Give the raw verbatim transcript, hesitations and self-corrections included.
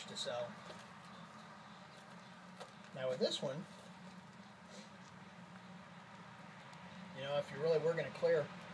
much to sell. Now with this one, you know, if you really were going to clear